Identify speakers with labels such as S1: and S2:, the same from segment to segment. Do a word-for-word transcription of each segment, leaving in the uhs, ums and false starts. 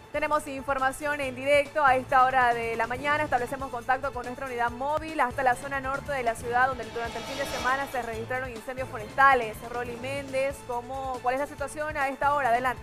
S1: Tenemos información en directo a esta hora de la mañana. Establecemos contacto con nuestra unidad móvil hasta la zona norte de la ciudad, donde durante el fin de semana se registraron incendios forestales. Rolly Méndez, ¿cómo, ¿cuál es la situación a esta hora? Adelante.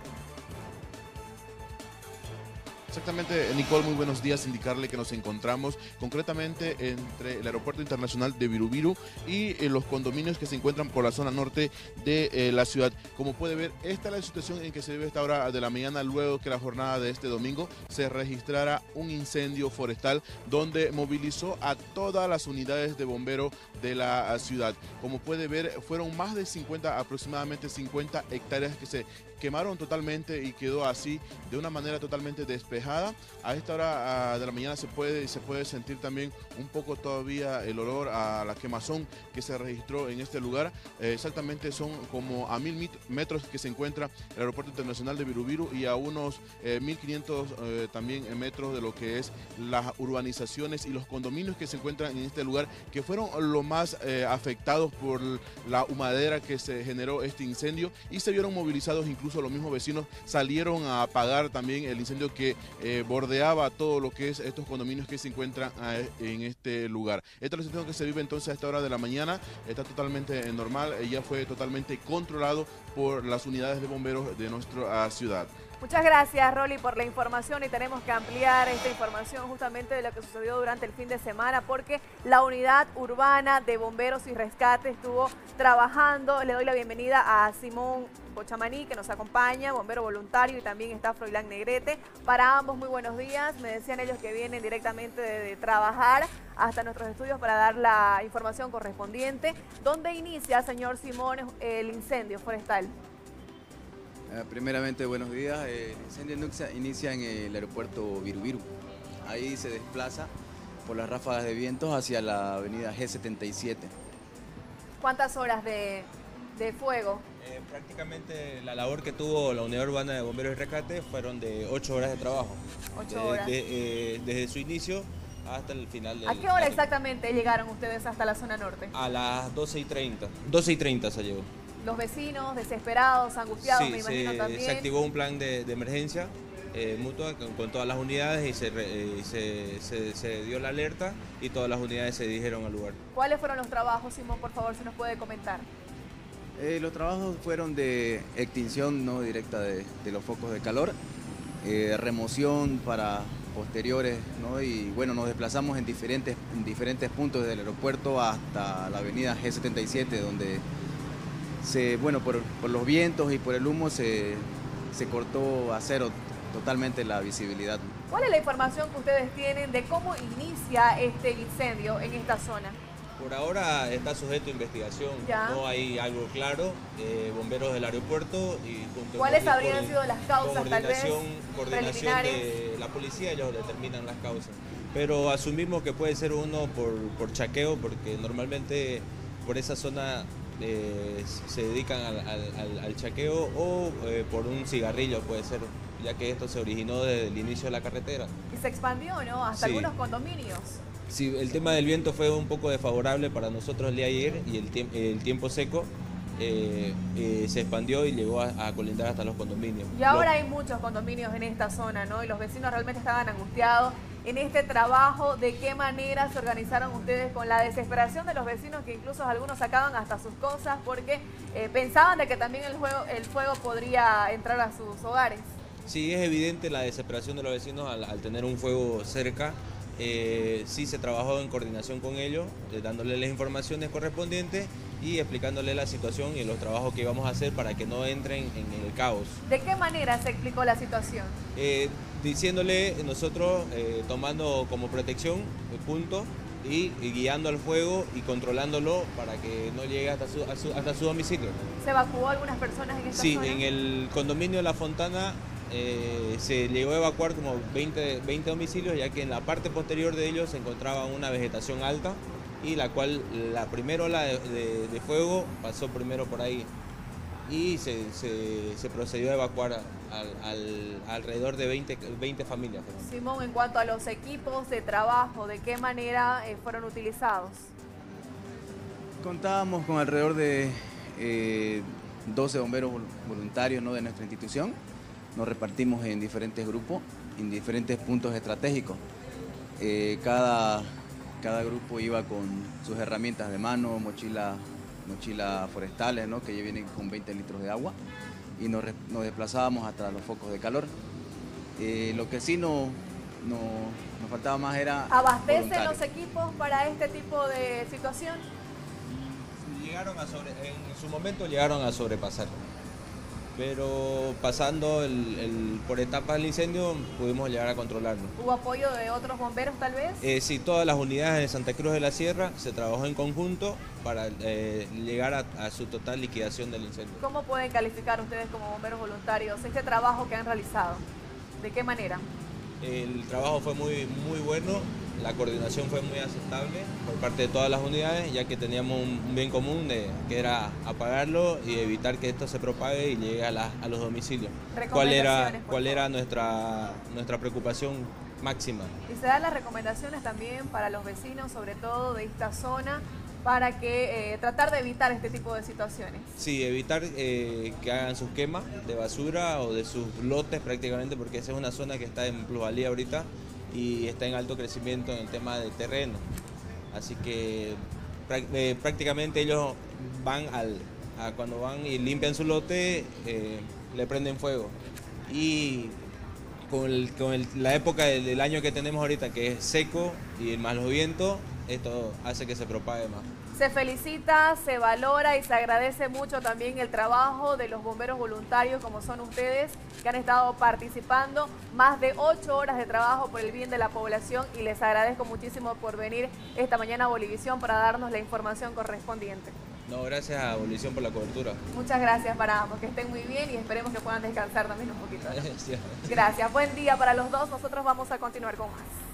S2: Exactamente, Nicole, muy buenos días. Indicarle que nos encontramos concretamente entre el Aeropuerto Internacional de Birubiru y eh, los condominios que se encuentran por la zona norte de eh, la ciudad. Como puede ver, esta es la situación en que se vive esta hora de la mañana, luego que la jornada de este domingo se registrara un incendio forestal donde movilizó a todas las unidades de bomberos de la ciudad. Como puede ver, fueron más de cincuenta, aproximadamente cincuenta hectáreas que se quemaron totalmente y quedó así de una manera totalmente despejada. A esta hora de la mañana se puede, se puede sentir también un poco todavía el olor a la quemazón que se registró en este lugar. Eh, exactamente son como a mil metros que se encuentra el Aeropuerto Internacional de Birubiru y a unos eh, mil quinientos eh, también metros de lo que es las urbanizaciones y los condominios que se encuentran en este lugar, que fueron los más eh, afectados por la humadera que se generó este incendio, y se vieron movilizados. Incluso los mismos vecinos salieron a apagar también el incendio que eh, bordeaba todo lo que es estos condominios que se encuentran a, en este lugar. Esta es la situación que se vive entonces a esta hora de la mañana. Está totalmente normal, eh, ya fue totalmente controlado por las unidades de bomberos de nuestra ciudad.
S1: Muchas gracias, Rolly, por la información, y tenemos que ampliar esta información justamente de lo que sucedió durante el fin de semana, porque la unidad urbana de bomberos y rescate estuvo trabajando. Le doy la bienvenida a Simón Pochamaní, que nos acompaña, bombero voluntario, y también está Froilán Negrete. Para ambos, muy buenos días. Me decían ellos que vienen directamente de, de trabajar hasta nuestros estudios para dar la información correspondiente. ¿Dónde inicia, señor Simón, el incendio forestal?
S3: Primeramente, buenos días. El incendio inicia en el aeropuerto Birubiru. Ahí se desplaza por las ráfagas de vientos hacia la avenida G setenta y siete.
S1: ¿Cuántas horas de, de fuego?
S4: Eh, prácticamente la labor que tuvo la Unidad Urbana de Bomberos y Rescate fueron de ocho horas de trabajo.
S1: Ocho horas.
S4: De, de, eh, desde su inicio hasta el final del...
S1: ¿A qué hora exactamente llegaron ustedes hasta la zona norte?
S4: A las doce y treinta. doce y treinta se llegó.
S1: Los vecinos desesperados, angustiados,
S4: sí,
S1: me imagino
S4: se,
S1: también.
S4: Se activó un plan de, de emergencia eh, mutua con, con todas las unidades, y se, eh, se, se, se dio la alerta y todas las unidades se dirigieron al lugar.
S1: ¿Cuáles fueron los trabajos, Simón, por favor, si nos puede comentar?
S3: Eh, los trabajos fueron de extinción no directa de, de los focos de calor, eh, remoción para posteriores, ¿no? Y bueno, nos desplazamos en diferentes, en diferentes puntos del aeropuerto hasta la avenida G setenta y siete, donde Se, bueno, por, por los vientos y por el humo se, se cortó a cero totalmente la visibilidad.
S1: ¿Cuál es la información que ustedes tienen de cómo inicia este incendio en esta zona?
S4: Por ahora está sujeto a investigación,
S1: ¿Ya?
S4: No hay algo claro. Eh, bomberos del aeropuerto y junto
S1: ¿Cuáles
S4: con,
S1: habrían
S4: con,
S1: sido las causas, tal vez,
S4: coordinación de la policía, ellos determinan las causas. Pero asumimos que puede ser uno por, por chaqueo, porque normalmente por esa zona Eh, se dedican al, al, al chaqueo, o eh, por un cigarrillo puede ser, ya que esto se originó desde el inicio de la carretera.
S1: Y se expandió, ¿no? Hasta
S4: Sí.
S1: algunos condominios.
S4: Sí, el tema del viento fue un poco desfavorable para nosotros el día de ayer, y el, tiemp el tiempo seco eh, eh, se expandió y llegó a, a colindar hasta los condominios.
S1: Y ahora
S4: Lo...
S1: hay muchos condominios en esta zona, ¿no? Y los vecinos realmente estaban angustiados en este trabajo. ¿De qué manera se organizaron ustedes con la desesperación de los vecinos, que incluso algunos sacaban hasta sus cosas porque eh, pensaban de que también el, juego, el fuego podría entrar a sus hogares?
S4: Sí, es evidente la desesperación de los vecinos al, al tener un fuego cerca. Eh, sí se trabajó en coordinación con ellos, eh, dándoles las informaciones correspondientes y explicándoles la situación y los trabajos que íbamos a hacer para que no entren en el caos.
S1: ¿De qué manera se explicó la situación?
S4: Eh, diciéndole nosotros, eh, tomando como protección el punto y, y guiando al fuego y controlándolo para que no llegue hasta su, a su, hasta su domicilio.
S1: ¿Se evacuó algunas personas en esta
S4: sí,
S1: zona?
S4: Sí, en el condominio de La Fontana eh, se llegó a evacuar como veinte, veinte domicilios, ya que en la parte posterior de ellos se encontraba una vegetación alta, y la cual la primera ola de, de, de fuego pasó primero por ahí, y se, se, se procedió a evacuar al, al, alrededor de veinte, veinte familias.
S1: Simón, en cuanto a los equipos de trabajo, ¿de qué manera eh, fueron utilizados?
S3: Contábamos con alrededor de eh, doce bomberos voluntarios, ¿no?, de nuestra institución, nos repartimos en diferentes grupos, en diferentes puntos estratégicos. Eh, cada, cada grupo iba con sus herramientas de mano, mochila, mochila forestales, ¿no? Que ya vienen con veinte litros de agua, y nos, nos desplazábamos hasta los focos de calor. Eh, lo que sí no, no, nos faltaba más era
S1: ¿Abastecen
S3: voluntarios.
S1: los equipos para este tipo de situación?
S4: Llegaron a sobre, en su momento llegaron a sobrepasar, pero pasando el, el, por etapas del incendio pudimos llegar a controlarlo.
S1: ¿Hubo apoyo de otros bomberos tal vez?
S4: Eh, sí, todas las unidades de Santa Cruz de la Sierra se trabajó en conjunto para eh, llegar a, a su total liquidación del incendio.
S1: ¿Cómo pueden calificar ustedes como bomberos voluntarios este trabajo que han realizado? ¿De qué manera?
S4: El trabajo fue muy, muy bueno, la coordinación fue muy aceptable por parte de todas las unidades, ya que teníamos un bien común de, que era apagarlo y evitar que esto se propague y llegue a, la, a los domicilios. ¿Cuál era, cuál era nuestra, nuestra preocupación máxima?
S1: Y se dan las recomendaciones también para los vecinos, sobre todo de esta zona, para que eh, tratar de evitar este tipo de situaciones.
S4: Sí, evitar eh, que hagan sus quemas de basura o de sus lotes prácticamente, porque esa es una zona que está en plusvalía ahorita y está en alto crecimiento en el tema de terreno. Así que eh, prácticamente ellos van al, a cuando van y limpian su lote, eh, le prenden fuego. Y con, el, con el, la época del, del año que tenemos ahorita, que es seco y más los vientos, esto hace que se propague más.
S1: Se felicita, se valora y se agradece mucho también el trabajo de los bomberos voluntarios como son ustedes, que han estado participando más de ocho horas de trabajo por el bien de la población, y les agradezco muchísimo por venir esta mañana a Bolivisión para darnos la información correspondiente.
S4: No, gracias a Bolivisión por la cobertura.
S1: Muchas gracias para ambos, que estén muy bien y esperemos que puedan descansar también un poquito. Gracias, buen día para los dos, nosotros vamos a continuar con más.